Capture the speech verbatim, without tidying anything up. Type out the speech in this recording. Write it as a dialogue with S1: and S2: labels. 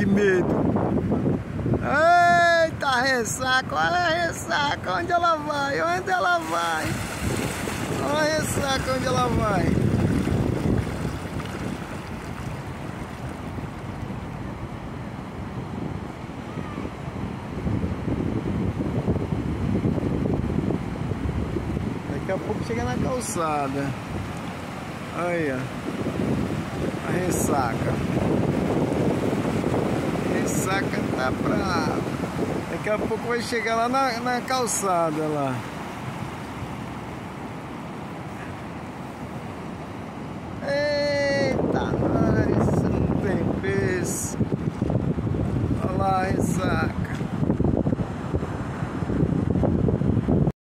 S1: medo. Eita, a ressaca, olha a ressaca, onde ela vai, onde ela vai. Olha a ressaca, onde ela vai. Daqui a pouco chega na calçada. Olha a ressaca. A ressaca tá brava. Daqui a pouco vai chegar lá na, na calçada lá. Eita, nós não tem peso. Olha lá a ressaca.